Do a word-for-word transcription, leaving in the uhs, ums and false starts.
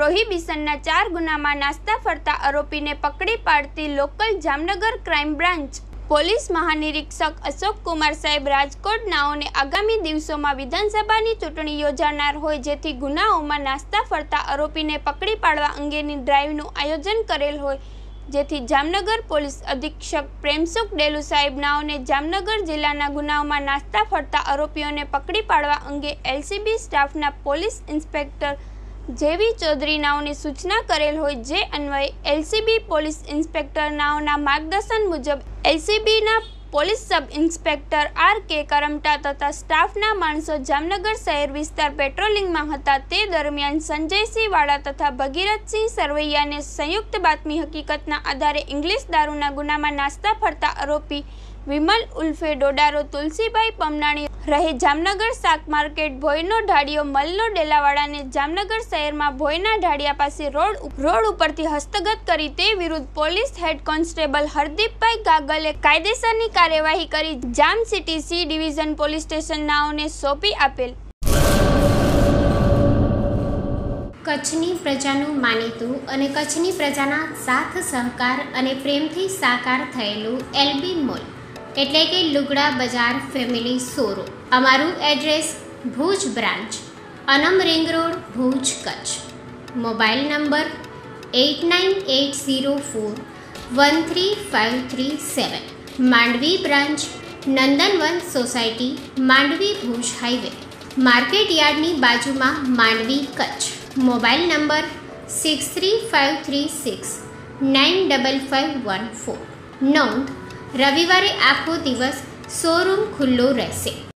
પ્રોહિબિશનના ચાર ગુનામાં નાસ્તા ફરતા આરોપીને પકડી પાડતી local Jamnagar crime branch police મહાનિરીક્ષક અશોક કુમાર સાહેબ રાજકોટ નાઓને આગામી દિવસોમાં વિધાનસભાની ચૂંટણી યોજાનાર હોય, જેથી ગુનાઓમાં નાસ્તા ફરતા આરોપીને પકડી પાડવા અંગેની ડ્રાઇવનું આયોજન કરેલ હોય, જેથી જામનગર પોલીસ અધિક્ષક પ્રેમસુખ ડેલુ સાહેબ નાઓને જામનગર જિલ્લાના ગુનાઓમાં નાસ્તા ફરતા આરોપીઓને પકડી પાડવા અંગે એલસીબી સ્ટાફના પોલીસ ઇન્સ્પેક્ટર જેવી ચૌધરી નાઓની સૂચના કરેલ હોય, જે અન્વયે એલસીબી પોલીસ ઇન્સ્પેક્ટર નાઓના માર્ગદર્શન મુજબ એલસીબીના police sub inspector R K Karmata તથા સ્ટાફના માણસો જામનગર શહેર વિસ્તાર પેટ્રોલિંગમાં હતા. તે દરમિયાન સંજયસિંહ વાળા તથા ભગીરથસિંહ સરવૈયાને સંયુક્ત બાતમી હકીકતના આધારે ઇંગ્લિશ દારૂના ગુનામાં નાસ્તા ફરતા આરોપી વિમલ ઉલ્ફે ડોડારો તુલસીભાઈ પમનાણી રહે જામનગર શાક માર્કેટ ભોયનો ઢાળિયો મલનો ડેલાવાડાને જામનગર શહેરમાં ભોયના ઢાળિયા પાસે રોડ રોડ ઉપરથી હસ્તગત કરી તે વિરુદ્ધ પોલીસ હેડ કોન્સ્ટેબલ હરદીપભાઈ ગાગલે કાયદેસરની કાર્યવાહી કરી Jam city C division police station નાઓને સોંપી આપેલ. કચ્છની પ્રજાનું માનીતું અને કચ્છની પ્રજાના સાથ સહકાર અને પ્રેમથી સાકાર થયેલું એલબી મોલ એટલે કે લુગડા બજાર ફેમિલી શોરૂમ. અમારું address Bhuj branch, Anam ring road, Bhuj, Kutch. Mobile number eight nine eight zero four one three five three seven. Mandvi branch, Nandanvan society, Mandvi, Bhuj highway, market યાર્ડની બાજુમાં, Mandvi, Kutch. Mobile number six three five three six nine double five one four. નોંધ: રવિવારે આખો દિવસ showroom ખુલ્લો રહેશે.